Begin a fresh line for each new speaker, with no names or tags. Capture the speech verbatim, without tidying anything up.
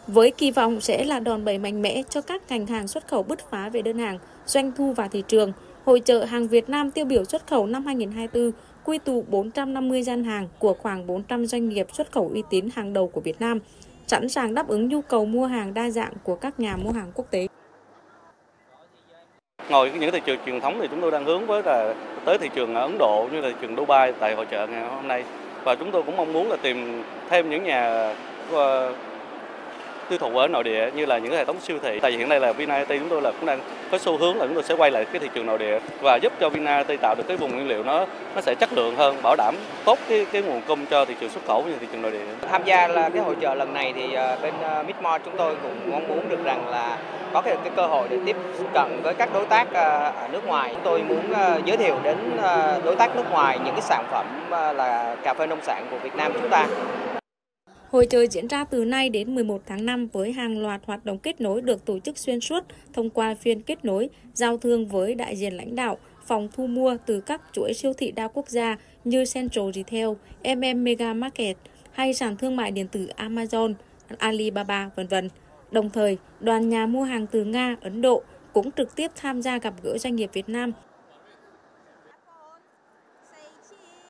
với kỳ vọng sẽ là đòn bẩy mạnh mẽ cho các ngành hàng xuất khẩu bứt phá về đơn hàng, doanh thu và thị trường. Hội chợ hàng Việt Nam tiêu biểu xuất khẩu năm hai nghìn không trăm hai mươi tư quy tụ bốn trăm năm mươi gian hàng của khoảng bốn trăm doanh nghiệp xuất khẩu uy tín hàng đầu của Việt Nam, sẵn sàng đáp ứng nhu cầu mua hàng đa dạng của các nhà mua hàng quốc tế.
Ngoài những thị trường truyền thống thì chúng tôi đang hướng với là tới thị trường Ấn Độ như là thị trường Dubai tại hội chợ ngày hôm nay, và chúng tôi cũng mong muốn là tìm thêm những nhà uh, tiêu thụ ở nội địa như là những hệ thống siêu thị. Tại vì hiện nay là Vinairt chúng tôi là cũng đang có xu hướng là chúng tôi sẽ quay lại cái thị trường nội địa và giúp cho Vinairt tạo được cái vùng nguyên liệu nó nó sẽ chất lượng hơn, bảo đảm tốt cái cái nguồn cung cho thị trường xuất khẩu như thị trường nội địa.
Tham gia là cái hội chợ lần này thì bên Midmart chúng tôi cũng mong muốn được rằng là có cái, cái cơ hội để tiếp cận với các đối tác ở nước ngoài. Chúng tôi muốn giới thiệu đến đối tác nước ngoài những cái sản phẩm là cà phê nông sản của Việt Nam chúng ta.
Hội chợ diễn ra từ nay đến mười một tháng năm với hàng loạt hoạt động kết nối được tổ chức xuyên suốt thông qua phiên kết nối, giao thương với đại diện lãnh đạo, phòng thu mua từ các chuỗi siêu thị đa quốc gia như Central Retail, em em Mega Market hay sàn thương mại điện tử Amazon, Alibaba, vân vân. Đồng thời, đoàn nhà mua hàng từ Nga, Ấn Độ cũng trực tiếp tham gia gặp gỡ doanh nghiệp Việt Nam.